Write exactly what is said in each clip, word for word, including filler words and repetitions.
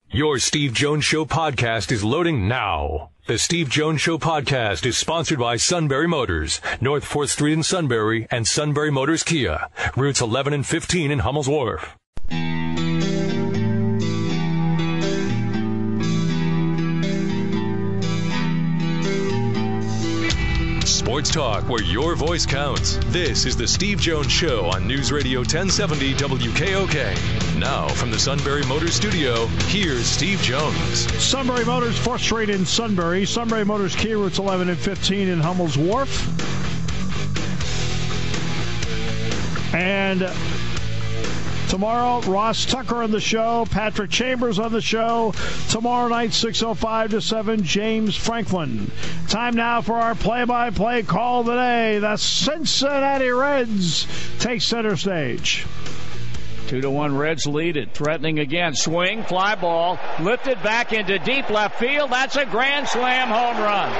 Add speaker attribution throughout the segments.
Speaker 1: Your Steve Jones Show podcast is loading now. The Steve Jones Show podcast is sponsored by Sunbury Motors, North fourth Street in Sunbury, and Sunbury Motors Kia, routes eleven and fifteen in Hummel's Wharf. Sports talk where your voice counts. This is the Steve Jones Show on News Radio ten seventy W K O K. Now from the Sunbury Motors studio, here's Steve Jones.
Speaker 2: Sunbury Motors, fourth Street in Sunbury. Sunbury Motors Kia, routes eleven and fifteen in Hummel's Wharf. And tomorrow, Ross Tucker on the show, Patrick Chambers on the show. Tomorrow night, six oh five to seven, James Franklin. Time now for our play-by-play call today. The Cincinnati Reds take center stage.
Speaker 3: Two to one Reds lead it. Threatening again. Swing, fly ball, lifted back into deep left field. That's a grand slam home run.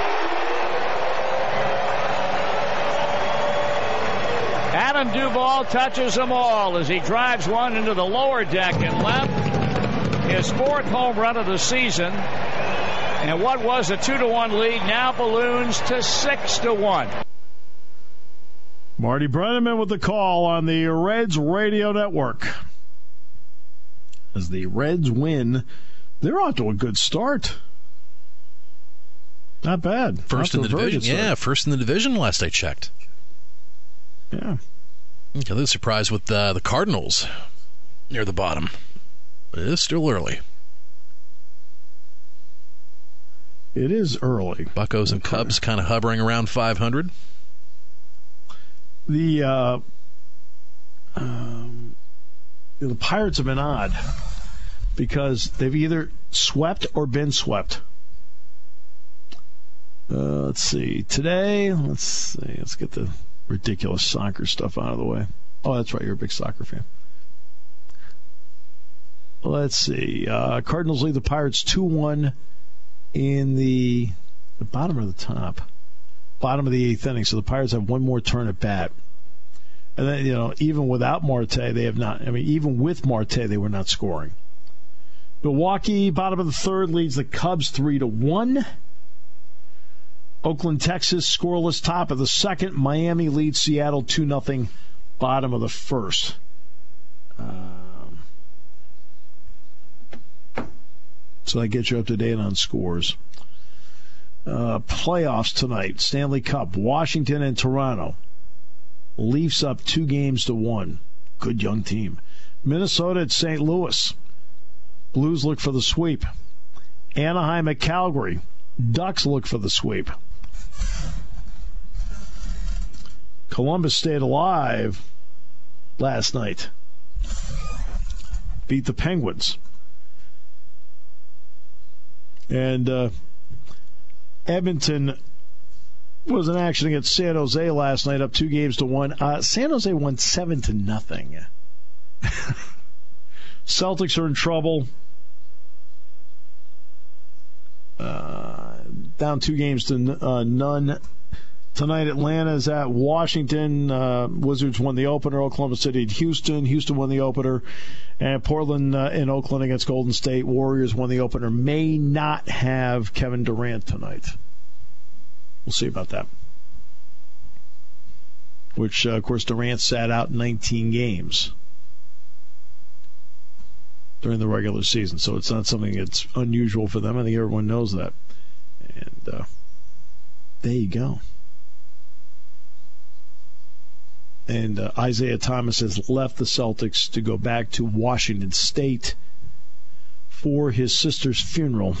Speaker 3: Adam Duvall touches them all as he drives one into the lower deck and left. His fourth home run of the season. And what was a two to one lead now balloons to six to one.
Speaker 2: Marty Brenneman with the call on the Reds Radio Network. As the Reds win, they're off to a good start. Not bad.
Speaker 4: First in the division. Yeah, first in the division last I checked.
Speaker 2: Yeah.
Speaker 4: Okay, a little surprised with uh, the Cardinals near the bottom. But it is still early.
Speaker 2: It is early.
Speaker 4: Buccos and Cubs kind of hovering around five hundred.
Speaker 2: The uh, um, the Pirates have been odd because they've either swept or been swept. Uh, let's see. Today, let's see. Let's get the ridiculous soccer stuff out of the way. Oh, that's right. You're a big soccer fan. Let's see. Uh, Cardinals lead the Pirates two one in the, the bottom or the top? Bottom of the eighth inning. So the Pirates have one more turn at bat. And then, you know, even without Marte, they have not. I mean, even with Marte, they were not scoring. Milwaukee, bottom of the third, leads the Cubs three to one. Oakland, Texas, scoreless top of the second. Miami leads Seattle two nothing, bottom of the first. Um, so that gets you up to date on scores. Uh, playoffs tonight, Stanley Cup, Washington and Toronto. Leafs up two games to one. Good young team. Minnesota at Saint Louis. Blues look for the sweep. Anaheim at Calgary. Ducks look for the sweep. Columbus stayed alive last night. Beat the Penguins. And uh, Edmonton was in action against San Jose last night, up two games to one. Uh, San Jose won seven to nothing. Celtics are in trouble. Uh, down two games to uh, none. Tonight, Atlanta is at Washington. Uh, Wizards won the opener. Oklahoma City at Houston. Houston won the opener. And Portland uh, in Oakland against Golden State. Warriors won the opener. May not have Kevin Durant tonight. We'll see about that. Which, uh, of course, Durant sat out nineteen games during the regular season. So it's not something that's unusual for them. I think everyone knows that. And uh, there you go. And uh, Isaiah Thomas has left the Celtics to go back to Washington State for his sister's funeral.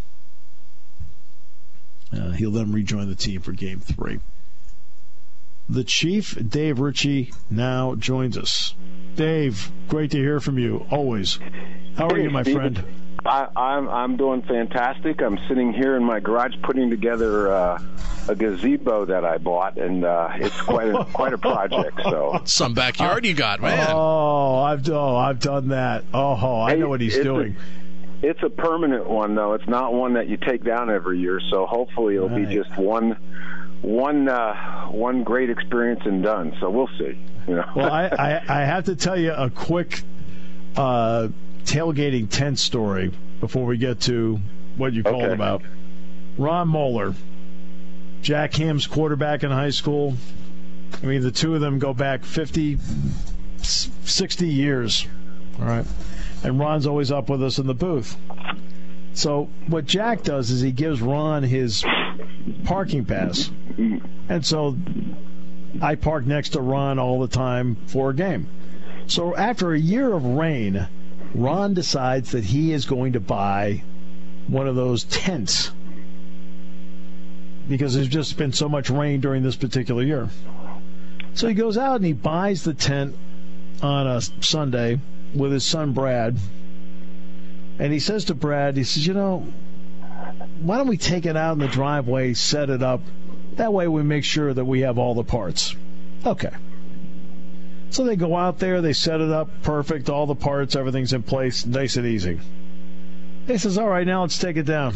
Speaker 2: Uh, he'll then rejoin the team for Game three. The Chief, Dave Ritchie, now joins us. Dave, great to hear from you, always. How are
Speaker 5: hey,
Speaker 2: you, my
Speaker 5: Steve,
Speaker 2: friend?
Speaker 5: I, I'm I'm doing fantastic. I'm sitting here in my garage putting together uh, a gazebo that I bought, and uh, it's quite a quite a project. So
Speaker 4: some backyard you got, man.
Speaker 2: Oh, I've oh I've done that. Oh, I
Speaker 5: hey,
Speaker 2: know what he's doing.
Speaker 5: A, it's a permanent one, though. It's not one that you take down every year. So hopefully it'll right. be just one. One uh, one great experience and done. So we'll see. You know.
Speaker 2: Well, I, I, I have to tell you a quick uh, tailgating tent story. before we get to what you called
Speaker 5: okay.
Speaker 2: about. Ron Moeller, Jack Ham's quarterback in high school. I mean, the two of them go back fifty, sixty years. All right. And Ron's always up with us in the booth. So what Jack does is he gives Ron his parking pass. And so I park next to Ron all the time for a game. So after a year of rain, Ron decides that he is going to buy one of those tents because there's just been so much rain during this particular year. So he goes out and he buys the tent on a Sunday with his son Brad. And he says to Brad, he says, you know, why don't we take it out in the driveway, set it up? That way we make sure that we have all the parts. Okay. So they go out there, they set it up perfect, all the parts, everything's in place, nice and easy. He says, all right, now let's take it down.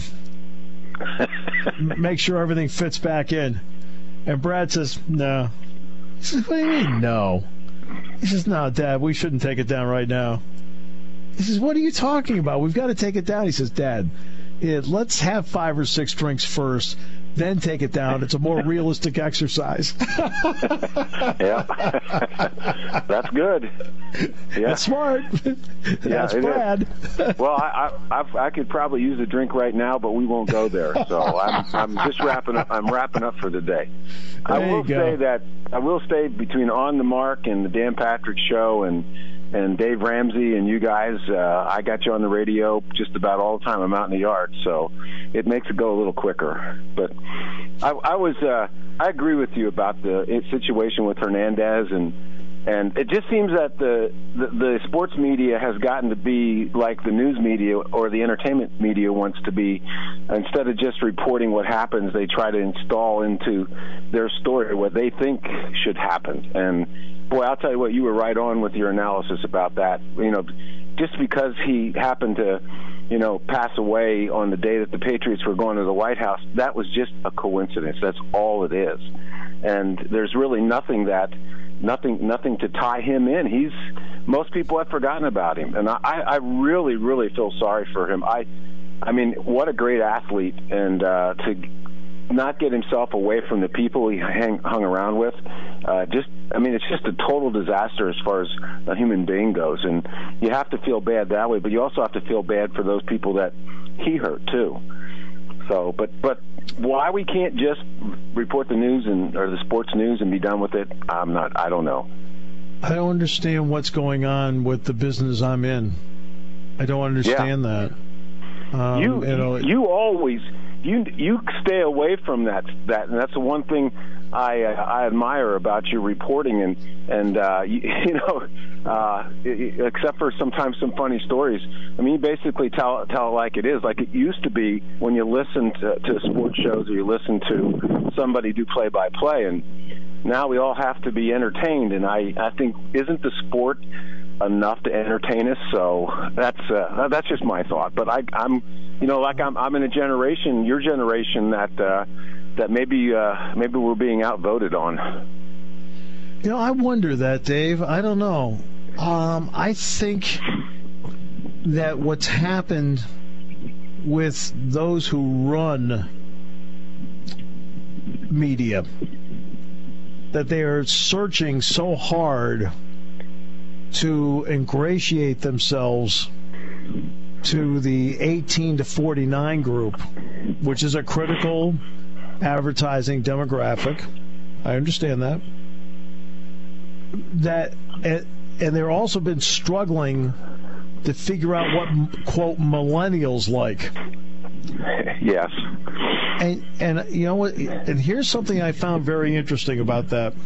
Speaker 2: Make sure everything fits back in. And Brad says, no. He says, what do you mean, no? He says, no, Dad, we shouldn't take it down right now. He says, what are you talking about? We've got to take it down. He says, Dad, yeah, let's have five or six drinks first, then take it down. It's a more realistic exercise.
Speaker 5: Yeah. That's good. Yeah.
Speaker 2: That's smart. That's
Speaker 5: yeah,
Speaker 2: Brad.
Speaker 5: Well, I, I I've, I could probably use a drink right now, but we won't go there. So I'm I'm just wrapping up. I'm wrapping up for the day. I
Speaker 2: There
Speaker 5: will
Speaker 2: you go.
Speaker 5: say that I will stay between On the Mark and the Dan Patrick Show and and Dave Ramsey and you guys. Uh, I got you on the radio just about all the time. I'm out in the yard, so it makes it go a little quicker. But I, I was uh, I agree with you about the situation with Hernandez, and and it just seems that the, the the sports media has gotten to be like the news media or the entertainment media wants to be. Instead of just reporting what happens, they try to install into their story what they think should happen. And boy, I'll tell you what, you were right on with your analysis about that. You know, just because he happened to, you know, pass away on the day that the Patriots were going to the White House, that was just a coincidence. That's all it is. And there's really nothing that, nothing, nothing to tie him in. He's, most people have forgotten about him. And I, I really, really feel sorry for him. I, I mean, what a great athlete. And uh, to not get himself away from the people he hang, hung around with, uh, just, I mean, it's just a total disaster as far as a human being goes. And you have to feel bad that way, but you also have to feel bad for those people that he hurt too. So, but, but why we can't just report the news and or the sports news and be done with it, I'm not, I don't know.
Speaker 2: I don't understand what's going on with the business I'm in. I don't understand
Speaker 5: yeah.
Speaker 2: that. Um,
Speaker 5: you,
Speaker 2: you know,
Speaker 5: you always, you you stay away from that. That and that's the one thing I uh, I admire about your reporting, and and uh, you, you know, uh, except for sometimes some funny stories. I mean, you basically tell tell it like it is, like it used to be when you listen to, to sports shows or you listen to somebody do play by play, and now we all have to be entertained. And I I think isn't the sport enough to entertain us? So that's uh, that's just my thought. But I, I'm, you know, like I'm, I'm in a generation, your generation, that uh, that maybe uh, maybe we're being outvoted on.
Speaker 2: You know, I wonder that, Dave. I don't know. Um, I think that what's happened with those who run media, that they are searching so hard to ingratiate themselves to the eighteen to forty-nine group, which is a critical advertising demographic. I understand that. That and, and they've also been struggling to figure out what, quote, millennials like.
Speaker 5: Yes.
Speaker 2: And and you know what? And here's something I found very interesting about that.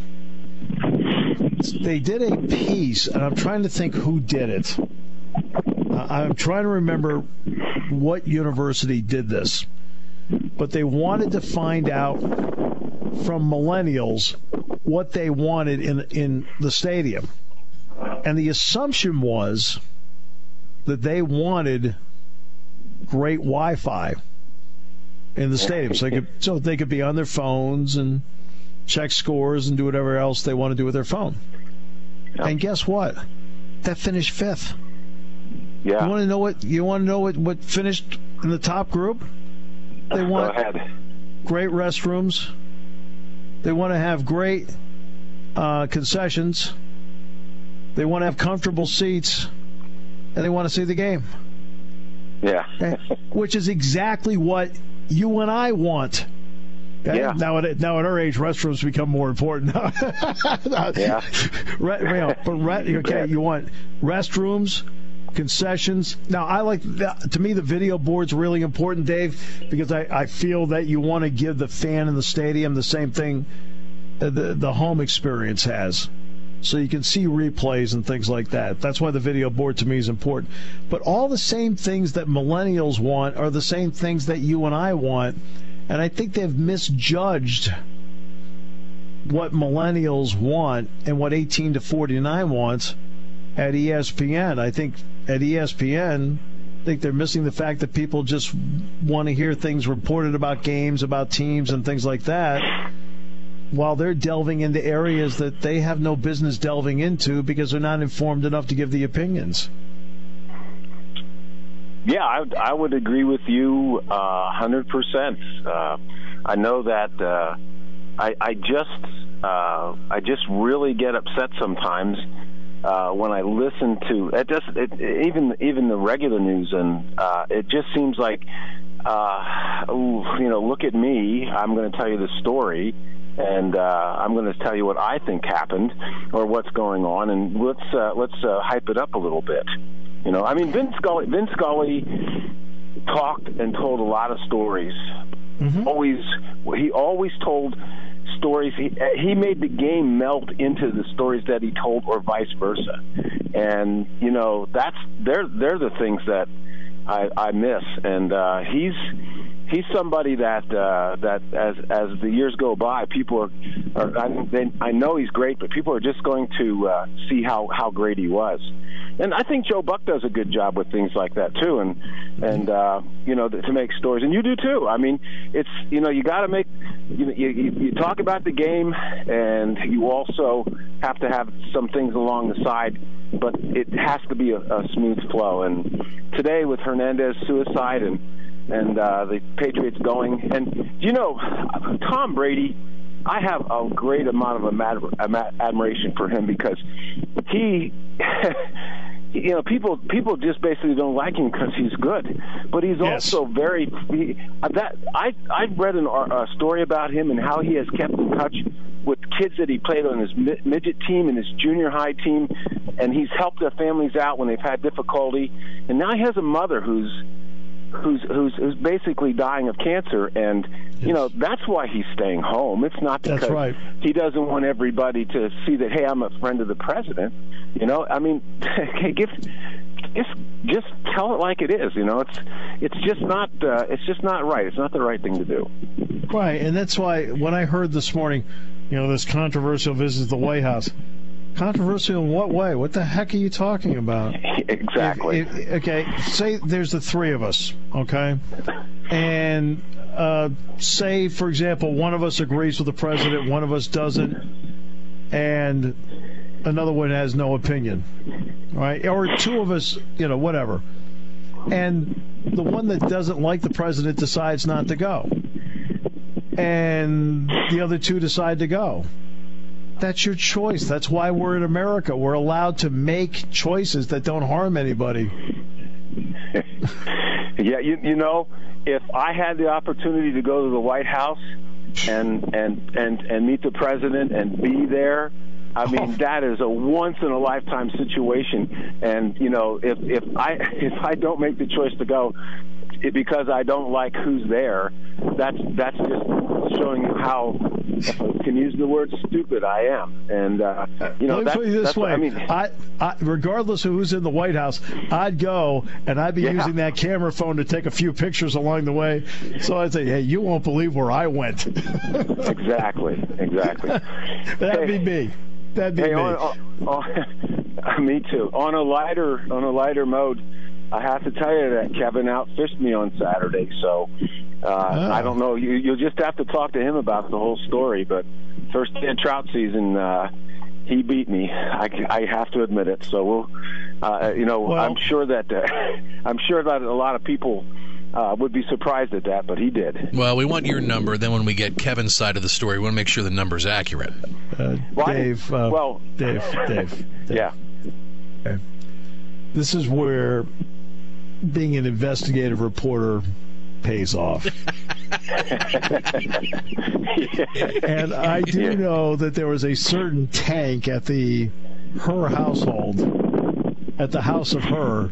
Speaker 2: They did a piece, and I'm trying to think who did it. Uh, I'm trying to remember what university did this. But they wanted to find out from millennials what they wanted in in the stadium. And the assumption was that they wanted great Wi-Fi in the stadium, so they could, so they could be on their phones and check scores and do whatever else they want to do with their phone. Yep. And guess what? That finished fifth.
Speaker 5: Yeah.
Speaker 2: You want to know what? You want to know what, what finished in the top group? They want
Speaker 5: Go ahead.
Speaker 2: great restrooms. They want to have great uh, concessions. They want to have comfortable seats, and they want to see the game.
Speaker 5: Yeah.
Speaker 2: Which is exactly what you and I want. Okay?
Speaker 5: Yeah.
Speaker 2: Now at now at our age, restrooms become more important.
Speaker 5: Yeah.
Speaker 2: Re, you know, but re, okay, you want restrooms, concessions. Now I like to me the video board's really important, Dave, because I, I feel that you want to give the fan in the stadium the same thing the the home experience has. So you can see replays and things like that. That's why the video board to me is important. But all the same things that millennials want are the same things that you and I want. And I think they've misjudged what millennials want and what eighteen to forty-nine wants at E S P N. I think at E S P N, I think they're missing the fact that people just want to hear things reported about games, about teams, and things like that, while they're delving into areas that they have no business delving into because they're not informed enough to give the opinions.
Speaker 5: Yeah, I, I would agree with you uh, one hundred percent. Uh, I know that uh, I, I just uh, I just really get upset sometimes uh, when I listen to it. Just it, even even the regular news, and uh, it just seems like uh, you know, look at me. I'm going to tell you the story. And uh, I'm going to tell you what I think happened or what's going on, and let's uh, let's uh, hype it up a little bit. You know, I mean, Vince Scully, Vince Scully talked and told a lot of stories. Mm-hmm. Always, he always told stories. He he made the game melt into the stories that he told, or vice versa. And you know, that's they're they're the things that I, I miss. And uh, he's. He's somebody that uh, that as as the years go by, people are. are I, they, I know he's great, but people are just going to uh, see how, how great he was. And I think Joe Buck does a good job with things like that too, and and uh, you know, to make stories, and you do too. I mean, it's you know, you got to make you, you you talk about the game, and you also have to have some things along the side, but it has to be a, a smooth flow. And today with Hernandez suicide and. and uh, the Patriots going. And, you know, Tom Brady, I have a great amount of admir- admiration for him because he, you know, people people just basically don't like him because he's good. But he's yes. also very he, that I I read an, a story about him and how he has kept in touch with kids that he played on his midget team and his junior high team, and he's helped their families out when they've had difficulty. And now he has a mother who's Who's, who's who's basically dying of cancer, and yes. you know that's why he's staying home. It's not because
Speaker 2: that's right.
Speaker 5: he doesn't want everybody to see that. Hey, I'm a friend of the president. You know, I mean, give just just tell it like it is. You know, it's it's just not uh, it's just not right. It's not the right thing to do.
Speaker 2: Right, and that's why when I heard this morning, you know, this controversial visit to the White House. Controversial in what way? What the heck are you talking about?
Speaker 5: Exactly.
Speaker 2: If, if, okay, say there's the three of us, okay? And uh, say, for example, one of us agrees with the president, one of us doesn't, and another one has no opinion, right? Or two of us, you know, whatever. And the one that doesn't like the president decides not to go. And the other two decide to go. That's your choice. That's why we're in America. We're allowed to make choices that don't harm anybody.
Speaker 5: Yeah, you, you know, if I had the opportunity to go to the White House and and, and, and meet the president and be there, I mean, that is a once-in-a-lifetime situation. And, you know, if, if I if I don't make the choice to go it, because I don't like who's there, that's that's just showing you how, if I can use the word stupid, I am. And, uh, you know,
Speaker 2: let me
Speaker 5: that's,
Speaker 2: put you this
Speaker 5: that's
Speaker 2: way.
Speaker 5: what I mean.
Speaker 2: I, I, regardless of who's in the White House, I'd go, and I'd be
Speaker 5: yeah.
Speaker 2: using that camera phone to take a few pictures along the way. So I'd say, hey, you won't believe where I went.
Speaker 5: Exactly, exactly.
Speaker 2: That'd
Speaker 5: hey,
Speaker 2: be me. That'd be
Speaker 5: hey,
Speaker 2: me.
Speaker 5: On, on, me too. On a lighter, on a lighter mode, I have to tell you that Kevin outfished me on Saturday, so uh, oh. I don't know. You, you'll just have to talk to him about the whole story. But first day of trout season, uh, he beat me. I, I have to admit it. So we'll, uh, you know,
Speaker 2: well,
Speaker 5: I'm sure that uh, I'm sure that a lot of people uh, would be surprised at that, but he did.
Speaker 4: Well, we want your number. Then when we get Kevin's side of the story, we want to make sure the number's accurate.
Speaker 2: Uh,
Speaker 5: well,
Speaker 2: Dave, uh,
Speaker 5: well,
Speaker 2: Dave, Dave, Dave.
Speaker 5: Yeah.
Speaker 2: Okay. This is where being an investigative reporter pays off. And I do
Speaker 5: Yeah.
Speaker 2: know that there was a certain tank at the Herr household, at the house of Herr,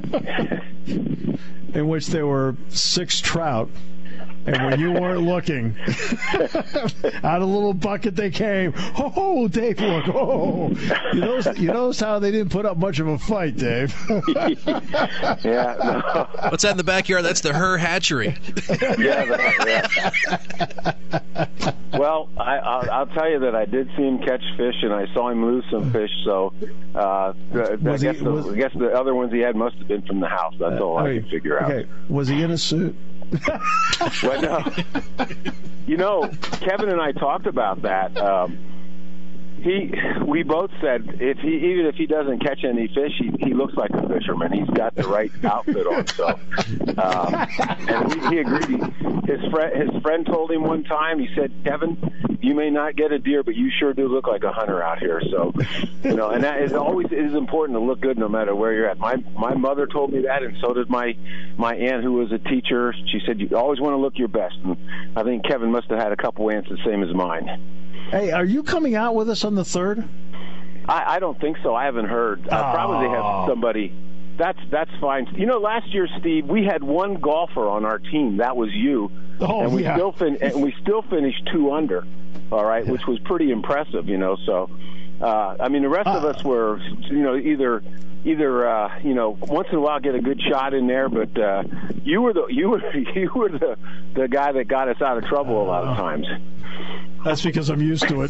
Speaker 2: in which there were six trout. And when you weren't looking, out of a little bucket they came. Oh, Dave, look. Oh, you notice, you notice how they didn't put up much of a fight, Dave.
Speaker 5: Yeah. No.
Speaker 4: What's that in the backyard? That's the Herr hatchery.
Speaker 5: Yeah, that, yeah. Well, I, I'll, I'll tell you that I did see him catch fish, and I saw him lose some fish. So uh, I,
Speaker 2: Was
Speaker 5: guess
Speaker 2: he-
Speaker 5: the,
Speaker 2: was-
Speaker 5: I guess the other ones he had must have been from the house. That's all I
Speaker 2: Okay,
Speaker 5: can figure out.
Speaker 2: Okay, was he in a suit?
Speaker 5: Well, no. You know, Kevin and I talked about that. Um, he, we both said if he, even if he doesn't catch any fish, he, he looks like a fisherman. He's got the right outfit on. So, um, and he, he agreed. He, his friend, his friend told him one time. He said, "Kevin, you may not get a deer, but you sure do look like a hunter out here." So, you know, and that is always it is important to look good no matter where you're at. My my mother told me that, and so did my my aunt, who was a teacher. She said you always want to look your best. And I think Kevin must have had a couple aunts the same as mine.
Speaker 2: Hey, are you coming out with us on the third?
Speaker 5: I, I don't think so. I haven't heard. I
Speaker 2: Oh.
Speaker 5: probably have somebody. That's that's fine. You know, last year, Steve, we had one golfer on our team. That was you,
Speaker 2: Oh,
Speaker 5: and we
Speaker 2: yeah.
Speaker 5: still fin- and we still finished two under. All right,
Speaker 2: Yeah.
Speaker 5: which was pretty impressive. You know, so uh, I mean, the rest of
Speaker 2: Uh.
Speaker 5: us were, you know, either either uh, you know, once in a while get a good shot in there, but uh, you were the you were you were the the guy that got us out of trouble a lot of times.
Speaker 2: That's because I'm used to it.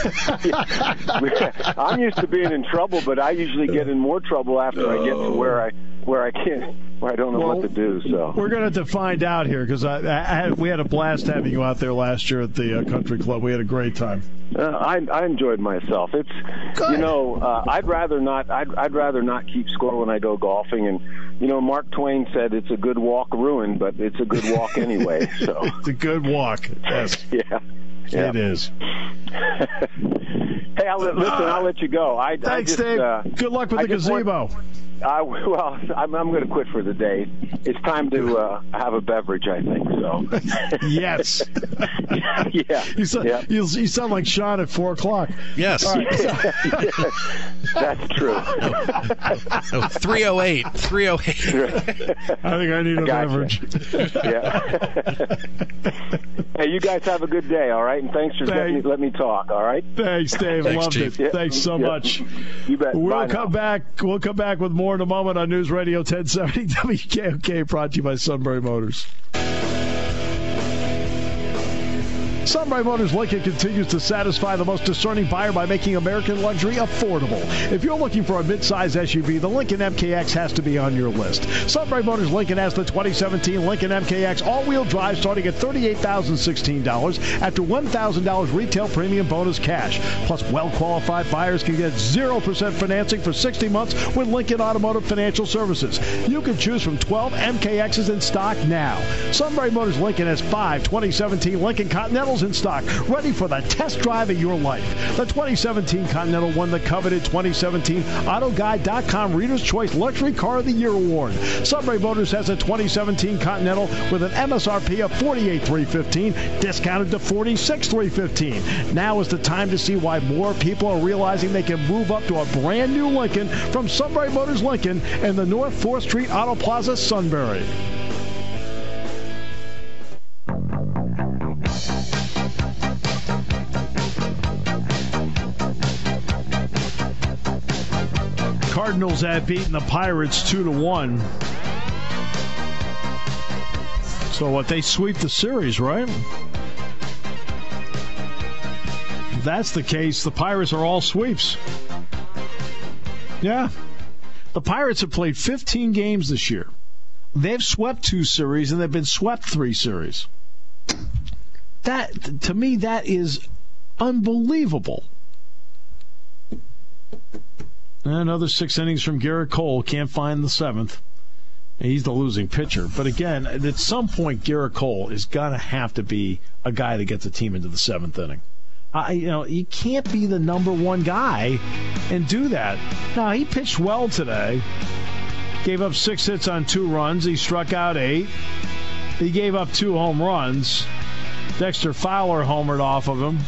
Speaker 5: I'm used to being in trouble, but I usually get in more trouble after I get to where I where I can't where I don't know
Speaker 2: Well,
Speaker 5: what to do. So
Speaker 2: We're going to have to find out here because I, I had, we had a blast having you out there last year at the uh, country club. We had a great time.
Speaker 5: uh, I I enjoyed myself. It's
Speaker 2: Good.
Speaker 5: you know uh, I'd rather not I'd I'd rather not keep score when I go golfing. And you know Mark Twain said it's a good walk ruined, but it's a good walk anyway. So
Speaker 2: It's a good walk. Yes,
Speaker 5: yeah. Yeah.
Speaker 2: it is.
Speaker 5: Hey, I'll, listen, I'll let you go. I, I
Speaker 2: Thanks,
Speaker 5: just,
Speaker 2: Dave.
Speaker 5: Uh,
Speaker 2: Good luck with
Speaker 5: I
Speaker 2: the
Speaker 5: just want-
Speaker 2: gazebo.
Speaker 5: I, well, I'm, I'm going to quit for the day. It's time to uh, have a beverage, I think. So.
Speaker 2: Yes.
Speaker 5: Yeah.
Speaker 2: You sound,
Speaker 5: Yeah.
Speaker 2: you, you sound like Sean at four o'clock.
Speaker 4: Yes.
Speaker 2: All right.
Speaker 5: That's true.
Speaker 4: Oh, three oh eight. three oh eight.
Speaker 2: I think I need a
Speaker 5: Gotcha.
Speaker 2: beverage.
Speaker 5: Yeah. Hey, you guys have a good day, all right? And thanks for letting me, let me talk, all right?
Speaker 2: Thanks, Dave.
Speaker 4: Thanks,
Speaker 2: Loved
Speaker 4: Chief.
Speaker 2: it.
Speaker 5: Yeah.
Speaker 2: Thanks so
Speaker 5: Yeah.
Speaker 2: much.
Speaker 5: You bet.
Speaker 2: We'll
Speaker 5: Bye
Speaker 2: come
Speaker 5: now.
Speaker 2: back. We'll come back with more in a moment on News Radio ten seventy W K O K, brought to you by Sunbury Motors. Sunbury Motors Lincoln continues to satisfy the most discerning buyer by making American luxury affordable. If you're looking for a midsize S U V, the Lincoln M K X has to be on your list. Sunbury Motors Lincoln has the twenty seventeen Lincoln M K X all-wheel drive starting at thirty-eight thousand sixteen dollars after one thousand dollars retail premium bonus cash. Plus, well-qualified buyers can get zero percent financing for sixty months with Lincoln Automotive Financial Services. You can choose from twelve M K Xs in stock now. Sunbury Motors Lincoln has five twenty seventeen Lincoln Continentals in stock, ready for the test drive of your life. The twenty seventeen Continental won the coveted twenty seventeen Auto Guide dot com Reader's Choice Luxury Car of the Year award. Sunbury Motors has a twenty seventeen Continental with an M S R P of forty-eight thousand three hundred fifteen dollars, discounted to forty-six thousand three hundred fifteen dollars. Now is the time to see why more people are realizing they can move up to a brand new Lincoln from Sunbury Motors Lincoln in the North fourth Street Auto Plaza, Sunbury. Cardinals have beaten the Pirates two to one. So what, they sweep the series, right? If that's the case, the Pirates are all sweeps. Yeah. The Pirates have played fifteen games this year. They've swept two series and they've been swept three series. That, to me, that is unbelievable. Another six innings from Garrett Cole. Can't find the seventh. He's the losing pitcher. But again, at some point, Garrett Cole is going to have to be a guy that gets a team into the seventh inning. I, you know, you can't be the number one guy and do that. Now, he pitched well today. Gave up six hits on two runs. He struck out eight. He gave up two home runs. Dexter Fowler homered off of him.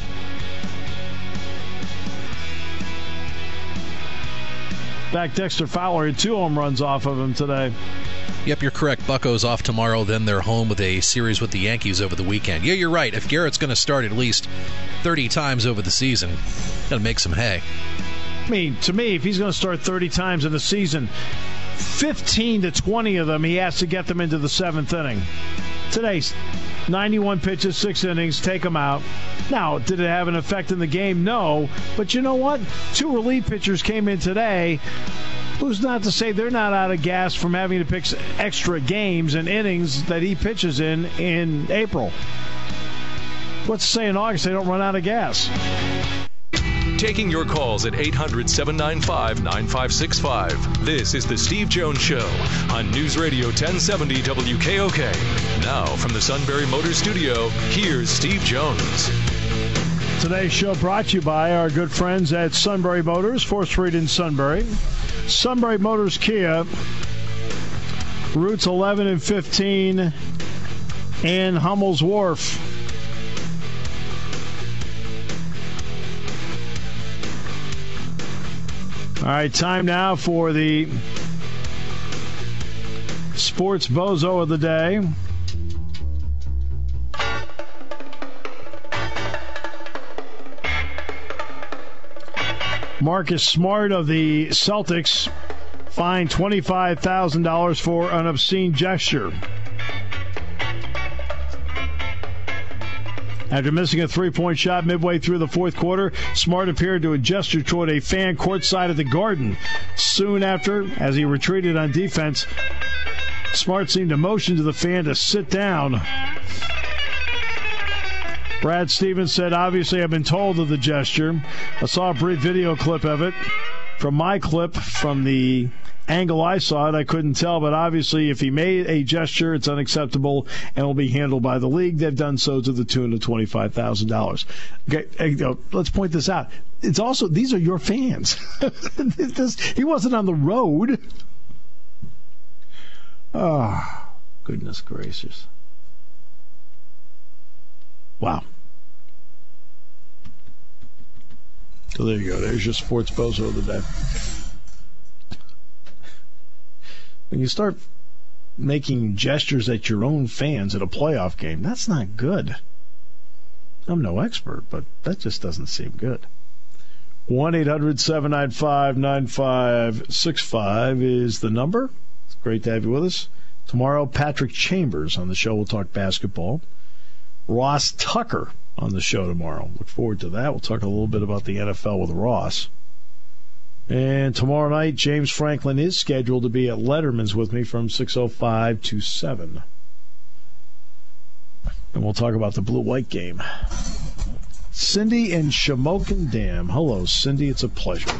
Speaker 2: In fact, Dexter Fowler had two home runs off of him today.
Speaker 4: Yep, you're correct. Bucco's off tomorrow. Then they're home with a series with the Yankees over the weekend. Yeah, you're right. If Garrett's going to start at least thirty times over the season, got to make some hay.
Speaker 2: I mean, to me, if he's going to start thirty times in the season, fifteen to twenty of them, he has to get them into the seventh inning. Today's ninety-one pitches, six innings, take them out. Now, did it have an effect in the game? No. But you know what? Two relief pitchers came in today. Who's not to say they're not out of gas from having to pick extra games and innings that he pitches in in April? What's to say in August they don't run out of gas?
Speaker 1: Taking your calls at eight hundred, seven nine five, nine five six five. This is the Steve Jones Show on News Radio ten seventy W K O K. Now from the Sunbury Motors Studio, here's Steve Jones.
Speaker 2: Today's show brought to you by our good friends at Sunbury Motors, fourth Street in Sunbury. Sunbury Motors Kia, routes eleven and fifteen, and Hummel's Wharf. All right, time now for the Sports Bozo of the Day. Marcus Smart of the Celtics fined twenty-five thousand dollars for an obscene gesture. After missing a three-point shot midway through the fourth quarter, Smart appeared to have gestured toward a fan courtside at the Garden. Soon after, as he retreated on defense, Smart seemed to motion to the fan to sit down. Brad Stevens said, obviously I've been told of the gesture. I saw a brief video clip of it. From my clip, from the angle I saw it, I couldn't tell, but obviously if he made a gesture, it's unacceptable and will be handled by the league. They've done so to the tune of twenty-five thousand dollars. Okay, let's point this out. It's also, these are your fans. this, he wasn't on the road. Oh, goodness gracious. Wow. So there you go. There's your Sports Bozo of the day. When you start making gestures at your own fans at a playoff game, that's not good. I'm no expert, but that just doesn't seem good. one eight hundred, seven nine five, nine five six five is the number. It's great to have you with us. Tomorrow, Patrick Chambers on the show. We'll talk basketball. Ross Tucker on the show tomorrow. Look forward to that. We'll talk a little bit about the N F L with Ross. And tomorrow night, James Franklin is scheduled to be at Letterman's with me from six oh five to seven. And we'll talk about the blue-white game. Cindy in Shamokin Dam. Hello, Cindy. It's a pleasure.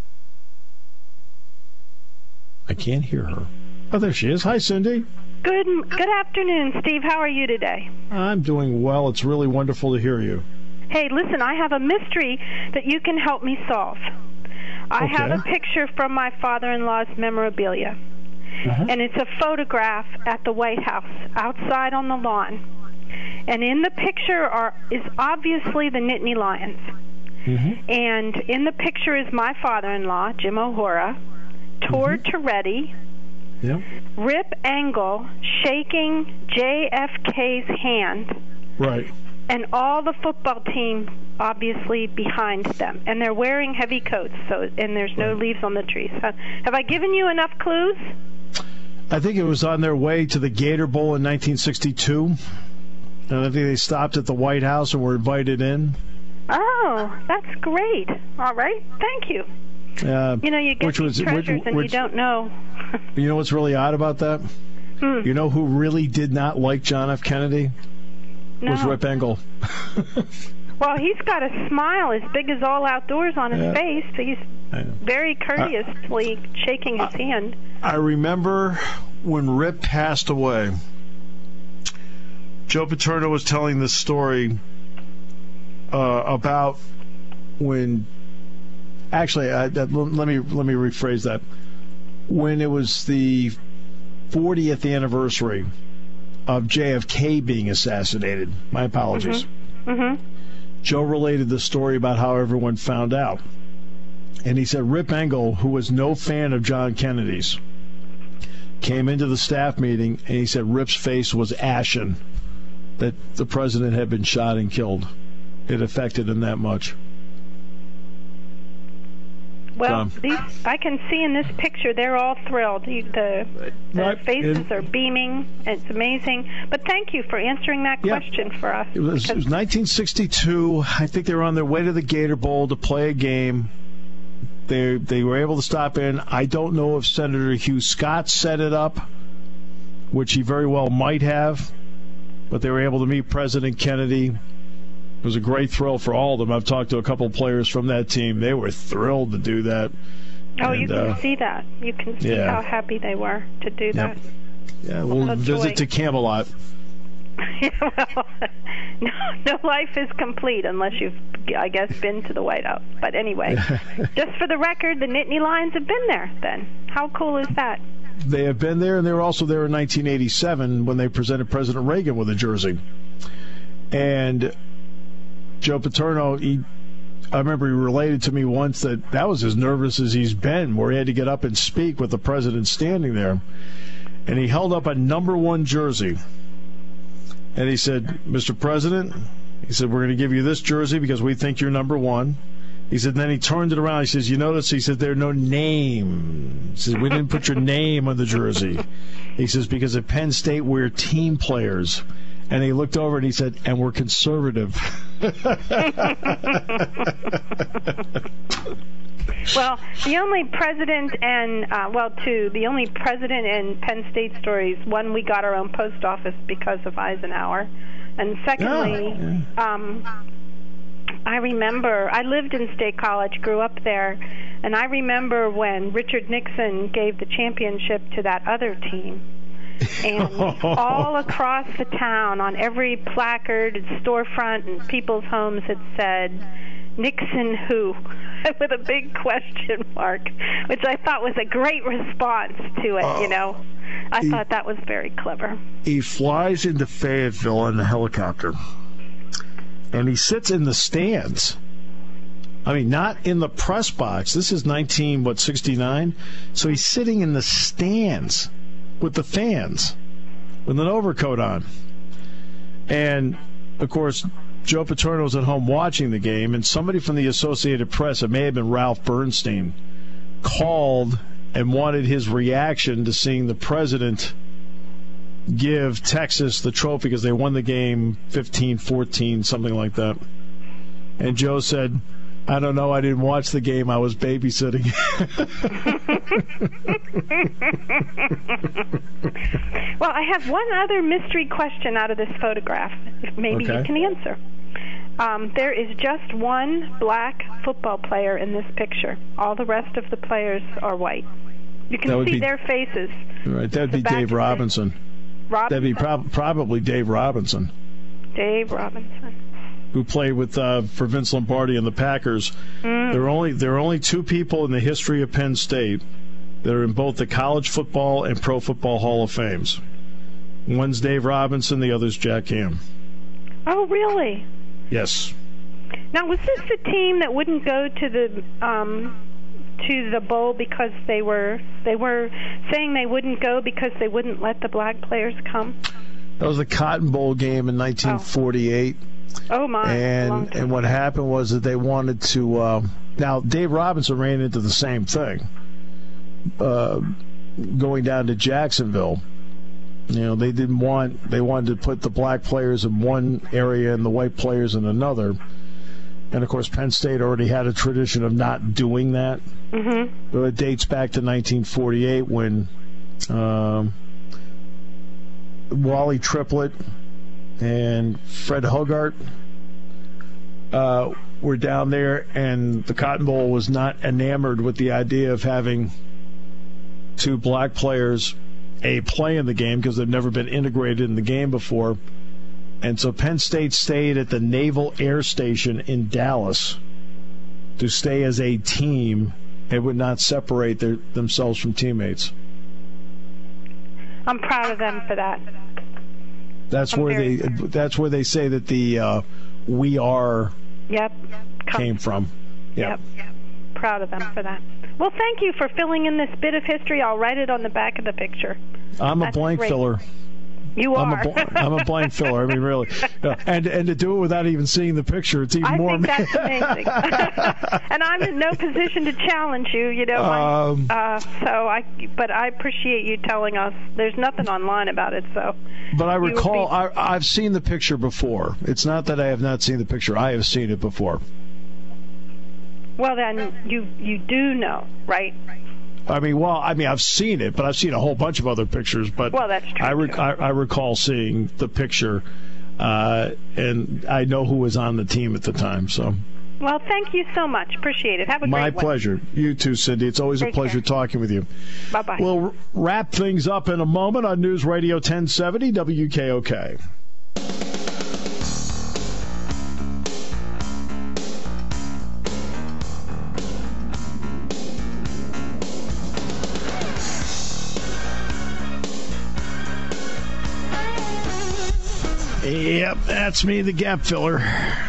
Speaker 2: I can't hear her. Oh, there she is. Hi, Cindy.
Speaker 6: Good good afternoon, Steve. How are you today?
Speaker 2: I'm doing well. It's really wonderful to hear you.
Speaker 6: Hey, listen, I have a mystery that you can help me solve. I
Speaker 2: Okay.
Speaker 6: have a picture from my father-in-law's memorabilia,
Speaker 2: Uh-huh.
Speaker 6: and it's a photograph at the White House, outside on the lawn. And in the picture are is obviously the Nittany Lions.
Speaker 2: Mm-hmm.
Speaker 6: And in the picture is my father-in-law, Jim O'Hora, Tor
Speaker 2: Mm-hmm.
Speaker 6: Toretti,
Speaker 2: Yeah.
Speaker 6: Rip Engel shaking J F K's hand,
Speaker 2: Right.
Speaker 6: and all the football team obviously behind them, and they're wearing heavy coats, so and there's no
Speaker 2: Right.
Speaker 6: leaves on the trees. Uh, have I given you enough clues?
Speaker 2: I think it was on their way to the Gator Bowl in nineteen sixty-two. And I think they stopped at the White House and were invited in.
Speaker 6: Oh, that's great. All right, thank you.
Speaker 2: Uh,
Speaker 6: You know, you get
Speaker 2: which
Speaker 6: these
Speaker 2: was-
Speaker 6: treasures
Speaker 2: which-
Speaker 6: and
Speaker 2: which-
Speaker 6: you don't know.
Speaker 2: You know what's really odd about that?
Speaker 6: Hmm.
Speaker 2: You know who really did not like John F. Kennedy?
Speaker 6: No.
Speaker 2: Was Rip Engel.
Speaker 6: Well, he's got a smile as big as all outdoors on his
Speaker 2: yeah.
Speaker 6: face. He's very courteously I, shaking his I, hand.
Speaker 2: I remember when Rip passed away, Joe Paterno was telling this story uh, about when. Actually, I, that, let me let me rephrase that. When it was the fortieth anniversary of J F K being assassinated. My apologies.
Speaker 6: Mm-hmm. Mm-hmm.
Speaker 2: Joe related the story about how everyone found out. And he said Rip Engel, who was no fan of John Kennedy's, came into the staff meeting and he said Rip's face was ashen, that the president had been shot and killed. It affected him that much.
Speaker 6: Well,
Speaker 2: so,
Speaker 6: these, I can see in this picture they're all thrilled. The, the, the
Speaker 2: right,
Speaker 6: faces
Speaker 2: and,
Speaker 6: are beaming. It's amazing. But thank you for answering that
Speaker 2: yeah,
Speaker 6: question for us.
Speaker 2: It was, it was nineteen sixty-two. I think they were on their way to the Gator Bowl to play a game. They they were able to stop in. I don't know if Senator Hugh Scott set it up, which he very well might have, but they were able to meet President Kennedy. It was a great thrill for all of them. I've talked to a couple of players from that team. They were thrilled to do that.
Speaker 6: Oh,
Speaker 2: and,
Speaker 6: you can
Speaker 2: uh,
Speaker 6: see that. You can see
Speaker 2: yeah.
Speaker 6: how happy they were to do that.
Speaker 2: Yep. Yeah, we'll visit to Camelot.
Speaker 6: Yeah, well, no, no life is complete unless you've, I guess, been to the White House. But anyway, just for the record, the Nittany Lions have been there then. How cool is that?
Speaker 2: They have been there, and they were also there in nineteen eighty-seven when they presented President Reagan with a jersey. And Joe Paterno, he, I remember he related to me once that that was as nervous as he's been, where he had to get up and speak with the president standing there. And he held up a number one jersey. And he said, Mister President, he said, we're going to give you this jersey because we think you're number one. He said, then he turned it around. He says, you notice, he said, there's no name. He says, we didn't put your name on the jersey. He says, because at Penn State, we're team players. And he looked over and he said, and we're conservative.
Speaker 6: Well, the only president and, uh, well, two, the only president and Penn State stories, one, we got our own post office because of Eisenhower. And secondly,
Speaker 2: yeah, yeah.
Speaker 6: Um, I remember, I lived in State College, grew up there, and I remember when Richard Nixon gave the championship to that other team. And all across the town, on every placard and storefront and people's homes, it said, Nixon who? With a big question mark, which I thought was a great response to it, uh, you know. I he, thought that was very clever.
Speaker 2: He flies into Fayetteville in a helicopter, and he sits in the stands. I mean, not in the press box. This is nineteen, what, sixty-nine? So he's sitting in the stands with the fans, with an overcoat on. And, of course, Joe Paterno's at home watching the game, and somebody from the Associated Press, it may have been Ralph Bernstein, called and wanted his reaction to seeing the president give Texas the trophy because they won the game fifteen fourteen, something like that. And Joe said, I don't know, I didn't watch the game, I was babysitting.
Speaker 6: Well, I have one other mystery question out of this photograph, if maybe okay. you can answer. Um, there is just one black football player in this picture. All the rest of the players are white. You can see be, their faces.
Speaker 2: Right, that'd be Dave Robinson.
Speaker 6: Robinson.
Speaker 2: That'd be prob- probably Dave Robinson.
Speaker 6: Dave Robinson.
Speaker 2: Who played with uh, for Vince Lombardi and the Packers. Mm. There are only there are only two people in the history of Penn State that are in both the College Football and Pro Football Hall of Fames. One's Dave Robinson, the other's Jack Ham.
Speaker 6: Oh, really?
Speaker 2: Yes.
Speaker 6: Now, was this the team that wouldn't go to the um, to the bowl because they were they were saying they wouldn't go because they wouldn't let the black players come?
Speaker 2: That was the Cotton Bowl game in nineteen forty-eight.
Speaker 6: Oh, oh my!
Speaker 2: And and what happened was that they wanted to. Uh, now, Dave Robinson ran into the same thing. Uh, going down to Jacksonville. You know, they didn't want, they wanted to put the black players in one area and the white players in another. And, of course, Penn State already had a tradition of not doing that.
Speaker 6: Mm-hmm.
Speaker 2: But it dates back to nineteen forty-eight when um, Wally Triplett and Fred Hogarth uh, were down there, and the Cotton Bowl was not enamored with the idea of having two black players, A, play in the game because they've never been integrated in the game before. And so Penn State stayed at the Naval Air Station in Dallas to stay as a team and would not separate their, themselves from teammates.
Speaker 6: I'm proud of them for that.
Speaker 2: That's
Speaker 6: I'm
Speaker 2: where they.
Speaker 6: proud.
Speaker 2: That's where they say that the uh, "we are"
Speaker 6: Yep.
Speaker 2: came from.
Speaker 6: Yep. yep. Proud of them for that. Well, thank you for filling in this bit of history. I'll write it on the back of the picture.
Speaker 2: I'm
Speaker 6: That's
Speaker 2: a blank
Speaker 6: great.
Speaker 2: filler.
Speaker 6: You
Speaker 2: I'm
Speaker 6: are.
Speaker 2: a, I'm a blank filler. I mean, really. Yeah. And and to do it without even seeing the picture, it's even
Speaker 6: I
Speaker 2: more.
Speaker 6: think that's amazing. And I'm in no position to challenge you, you know.
Speaker 2: Um,
Speaker 6: uh, so I, but I appreciate you telling us. There's nothing online about it, so.
Speaker 2: But I
Speaker 6: you would
Speaker 2: recall,
Speaker 6: be-
Speaker 2: I, I've seen the picture before. It's not that I have not seen the picture. I have seen it before.
Speaker 6: Well, then you you do know, right?
Speaker 2: I mean, well, I mean, I've seen it, but I've seen a whole bunch of other pictures. But
Speaker 6: Well, that's true,
Speaker 2: I, rec-
Speaker 6: too.
Speaker 2: I, I recall seeing the picture, uh, and I know who was on the team at the time. So,
Speaker 6: Well, thank you so much. Appreciate it. Have a
Speaker 2: my
Speaker 6: great one.
Speaker 2: pleasure. You too, Cindy. It's always
Speaker 6: Take
Speaker 2: a pleasure
Speaker 6: care.
Speaker 2: talking with you.
Speaker 6: Bye-bye.
Speaker 2: We'll r- wrap things up in a moment on News Radio ten seventy W K O K. Yep, that's me, the gap filler.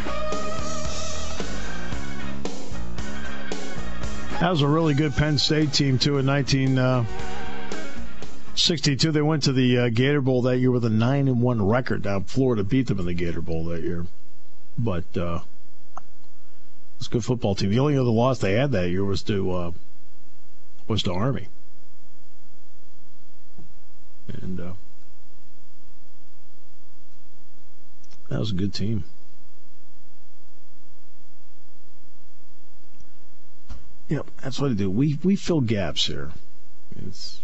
Speaker 2: That was a really good Penn State team, too, in nineteen sixty-two. They went to the uh, Gator Bowl that year with a nine and one record. Now, Florida beat them in the Gator Bowl that year. But uh, it's a good football team. The only other loss they had that year was to, uh, was to Army. And uh, that was a good team. Yep, that's what I do. We we fill gaps here. It's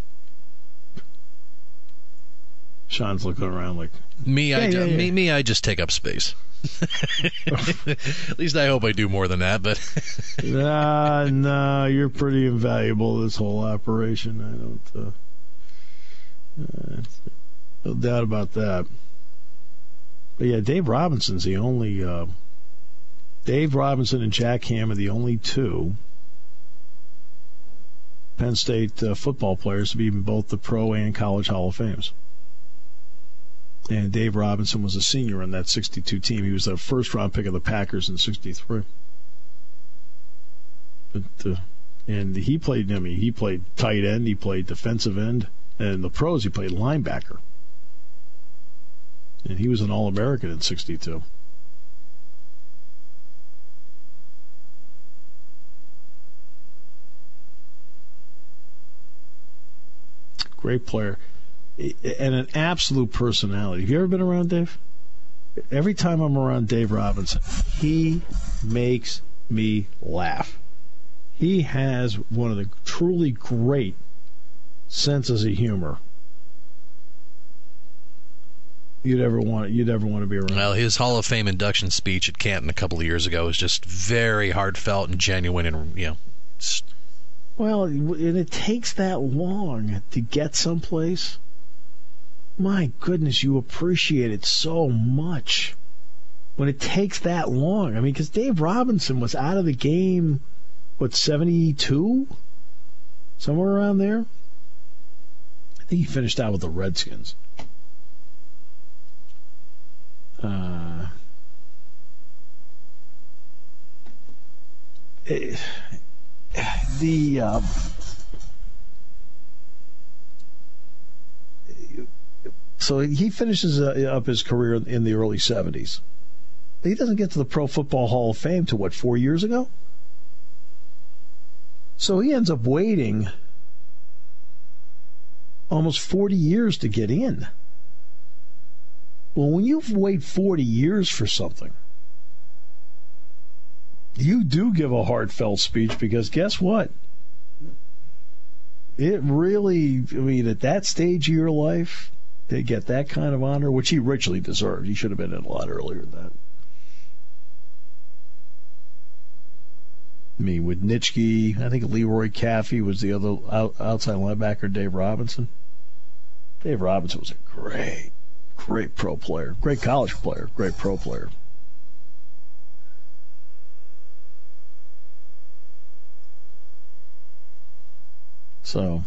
Speaker 2: Sean's looking around like
Speaker 4: Me, I
Speaker 2: Yeah,
Speaker 4: ju-
Speaker 2: yeah, yeah.
Speaker 4: me, me, I just take up space. At least I hope I do more than that. But
Speaker 2: nah, nah, you're pretty invaluable to this whole operation. I don't. Uh, uh, no doubt about that. But yeah, Dave Robinson's the only. Uh, Dave Robinson and Jack Ham are the only two Penn State uh, football players to be in both the Pro and College Hall of Fames. And Dave Robinson was a senior on that sixty-two team. He was the first-round pick of the Packers in sixty-three. But uh, and he played. I mean, he played tight end. He played defensive end. And in the pros, he played linebacker. And he was an All-American in sixty-two. Great player. And an absolute personality. Have you ever been around Dave? Every time I'm around Dave Robinson, he makes me laugh. He has one of the truly great senses of humor you'd ever want. You'd ever want to be around.
Speaker 4: well, his Hall of Fame induction speech at Canton a couple of years ago was just very heartfelt and genuine, and you know. s-
Speaker 2: Well, and it takes that long to get someplace. My goodness, you appreciate it so much when it takes that long. I mean, because Dave Robinson was out of the game, what, seventy-two? Somewhere around there? I think he finished out with the Redskins. Uh, it, the... Uh, So he finishes uh, up his career in the early seventies. He doesn't get to the Pro Football Hall of Fame to what, four years ago? So he ends up waiting almost forty years to get in. Well, when you wait forty years for something, you do give a heartfelt speech because guess what? It really, I mean, at that stage of your life, to get that kind of honor, which he richly deserved. He should have been in a lot earlier than that. I mean, with Nitschke, I think Leroy Caffey was the other out, outside linebacker, Dave Robinson. Dave Robinson was a great, great pro player. Great college player. Great pro player. So,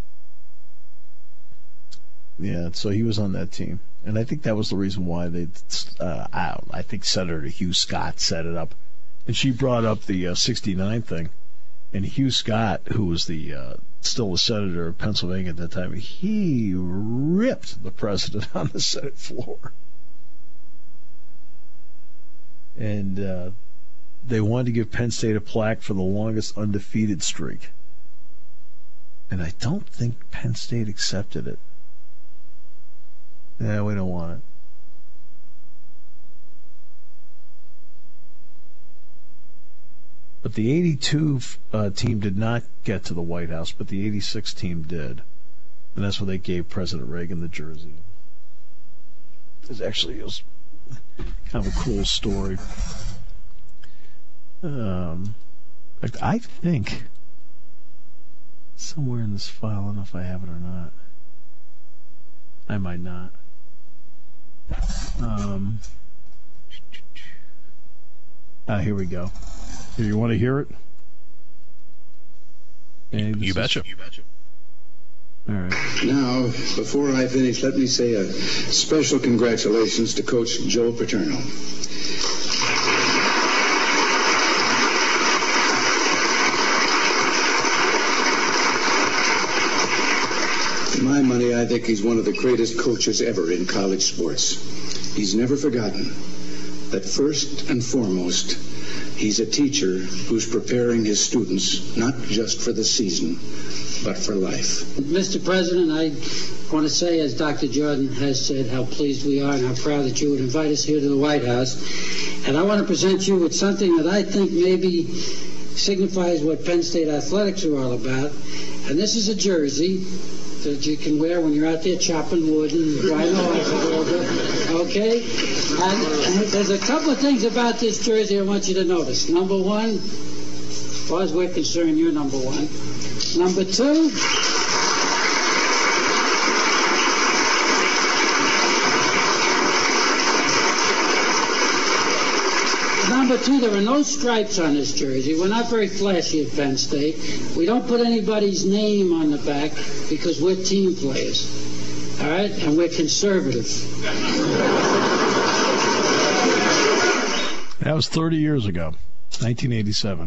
Speaker 2: yeah, so he was on that team. And I think that was the reason why they, uh, I, don't, I think Senator Hugh Scott set it up. And she brought up the uh, sixty-nine thing. And Hugh Scott, who was the uh, still the senator of Pennsylvania at that time, he ripped the president on the Senate floor. And uh, they wanted to give Penn State a plaque for the longest undefeated streak. And I don't think Penn State accepted it. Yeah, we don't want it. But the eighty-two uh, team did not get to the White House, but the eighty-six team did. And that's when they gave President Reagan the jersey. It was actually it was kind of a cool story. Um, in fact, I think somewhere in this file, I don't know if I have it or not. I might not. Um, ah, here we go. Here, you want to hear it?
Speaker 4: Hey, you betcha.
Speaker 2: Is...
Speaker 4: You betcha.
Speaker 2: All right.
Speaker 7: Now, before I finish, let me say a special congratulations to Coach Joe Paterno. In my money, I think he's one of the greatest coaches ever in college sports. He's never forgotten that first and foremost, he's a teacher who's preparing his students not just for the season, but for life.
Speaker 8: Mister President, I want to say, as Doctor Jordan has said, how pleased we are and how proud that you would invite us here to the White House. And I want to present you with something that I think maybe signifies what Penn State athletics are all about. And this is a jersey that you can wear when you're out there chopping wood and drying off. Okay? And there's a couple of things about this jersey I want you to notice. Number one, as far as we're concerned, you're number one. Number two, Number two, there are no stripes on this jersey. We're not very flashy at Penn State. We don't put anybody's name on the back because we're team players. All right? And we're conservative.
Speaker 2: That was thirty years ago, nineteen eighty-seven.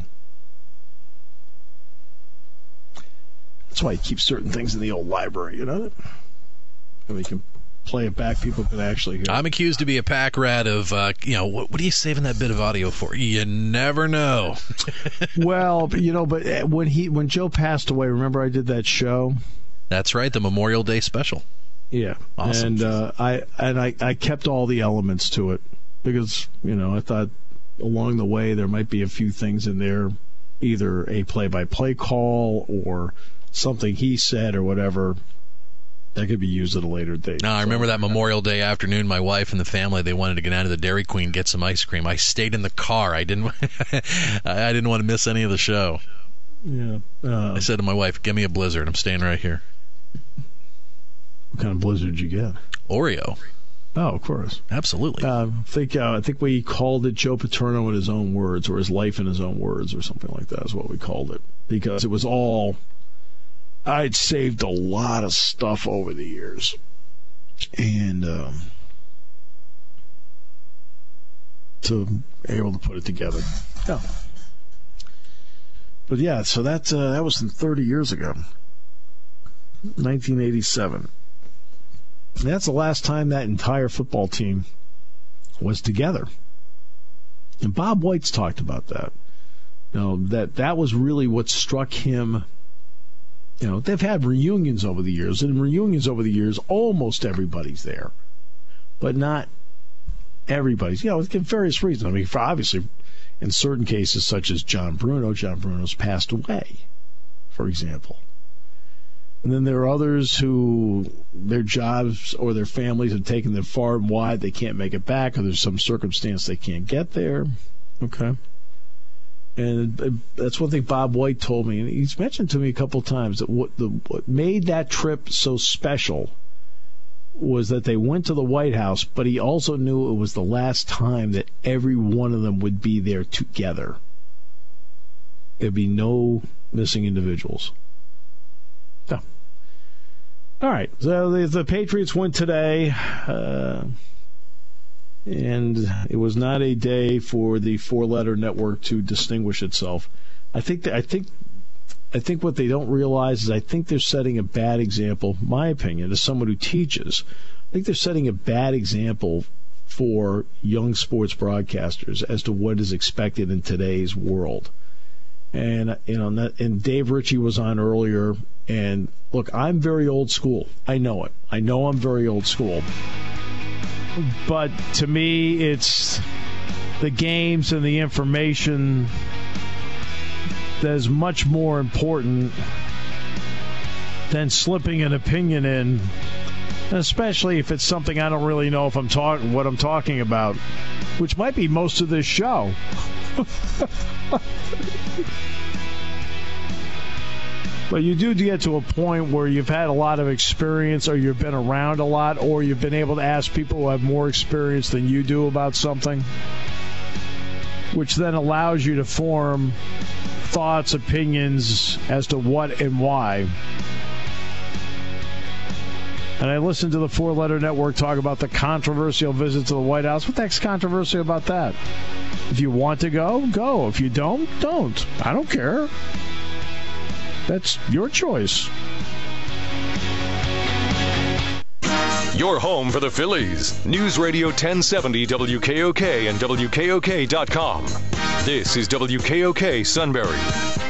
Speaker 2: That's why you keep certain things in the old library, you know? And we can play it back, people can actually hear it.
Speaker 4: I'm accused to be a pack rat of, uh, you know, what, what are you saving that bit of audio for? You never know.
Speaker 2: Well, you know, but when he when Joe passed away, remember I did that show?
Speaker 4: That's right, the Memorial Day special.
Speaker 2: Yeah.
Speaker 4: Awesome.
Speaker 2: And uh, I and I, I kept all the elements to it because, you know, I thought along the way there might be a few things in there, either a play-by-play call or something he said or whatever. That could be used at a later date.
Speaker 4: No, I remember that Memorial Day afternoon, my wife and the family, they wanted to get down to the Dairy Queen, get some ice cream. I stayed in the car. I didn't I didn't want to miss any of the show.
Speaker 2: Yeah. Uh,
Speaker 4: I said to my wife, give me a Blizzard. I'm staying right here.
Speaker 2: What kind of Blizzard did you get?
Speaker 4: Oreo.
Speaker 2: Oh, of course.
Speaker 4: Absolutely.
Speaker 2: Uh, I think uh, I think we called it Joe Paterno in his own words, or his life in his own words, or something like that is what we called it. Because it was all... I'd saved a lot of stuff over the years. And um, to be able to put it together. Yeah. But yeah, so that, uh, that was thirty years ago. nineteen eighty-seven. And that's the last time that entire football team was together. And Bob White's talked about that. You know, that, that was really what struck him. You know, they've had reunions over the years, and in reunions over the years, almost everybody's there, but not everybody's. You know, for various reasons. I mean, for obviously, in certain cases, such as John Bruno, John Bruno's passed away, for example. And then there are others who their jobs or their families have taken them far and wide. They can't make it back, or there's some circumstance they can't get there. Okay. But, you know, for the most part, everybody's there. And, uh, you know, And that's one thing Bob White told me, and he's mentioned to me a couple of times that what, the, what made that trip so special was that they went to the White House, but he also knew it was the last time that every one of them would be there together. There'd be no missing individuals. So, all right, so the, the Patriots win today. Uh, And it was not a day for the four-letter network to distinguish itself. I think that, I think I think what they don't realize is I think they're setting a bad example, my opinion, as someone who teaches. I think they're setting a bad example for young sports broadcasters as to what is expected in today's world. And you know, and Dave Ritchie was on earlier, and look, I'm very old school. I know it. I know I'm very old school. But to me, it's the games and the information that is much more important than slipping an opinion in, especially if it's something I don't really know if I'm talking what I'm talking about, which might be most of this show. But you do get to a point where you've had a lot of experience, or you've been around a lot, or you've been able to ask people who have more experience than you do about something, which then allows you to form thoughts, opinions as to what and why. And I listened to the four-letter network talk about the controversial visit to the White House. What the heck's controversial about that? If you want to go, go. If you don't, don't. I don't care. That's your choice.
Speaker 1: Your home for the Phillies. News Radio ten seventy W K O K and W K O K dot com. This is W K O K Sunbury.